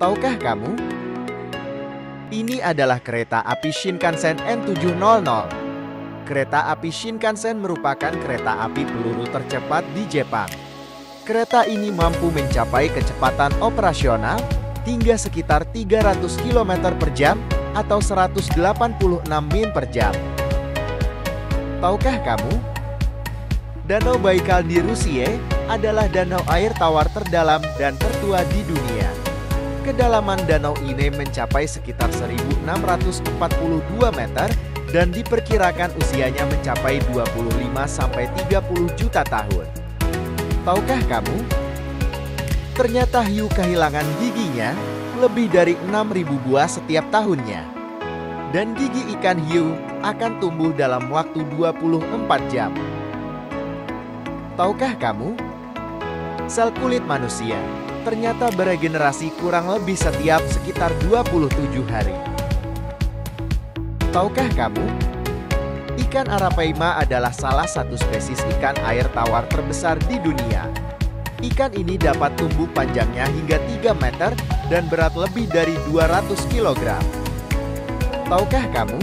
Tahukah kamu? Ini adalah kereta api Shinkansen N700. Kereta api Shinkansen merupakan kereta api peluru tercepat di Jepang. Kereta ini mampu mencapai kecepatan operasional hingga sekitar 300 km per jam atau 186 mil per jam. Tahukah kamu? Danau Baikal di Rusia adalah danau air tawar terdalam dan tertua di dunia. Kedalaman danau ini mencapai sekitar 1.642 meter dan diperkirakan usianya mencapai 25–30 juta tahun. Tahukah kamu? Ternyata hiu kehilangan giginya lebih dari 6.000 buah setiap tahunnya. Dan gigi ikan hiu akan tumbuh dalam waktu 24 jam. Tahukah kamu? Sel kulit manusia ternyata beregenerasi kurang lebih setiap sekitar 27 hari. Tahukah kamu? Ikan arapaima adalah salah satu spesies ikan air tawar terbesar di dunia. Ikan ini dapat tumbuh panjangnya hingga 3 meter dan berat lebih dari 200 kg. Tahukah kamu?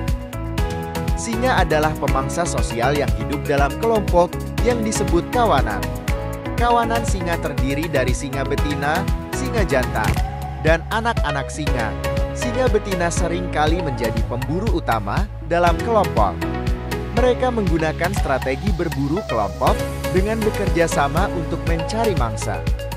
Singa adalah pemangsa sosial yang hidup dalam kelompok yang disebut kawanan. Kawanan singa terdiri dari singa betina, singa jantan, dan anak-anak singa. Singa betina sering kali menjadi pemburu utama dalam kelompok. Mereka menggunakan strategi berburu kelompok dengan bekerja sama untuk mencari mangsa.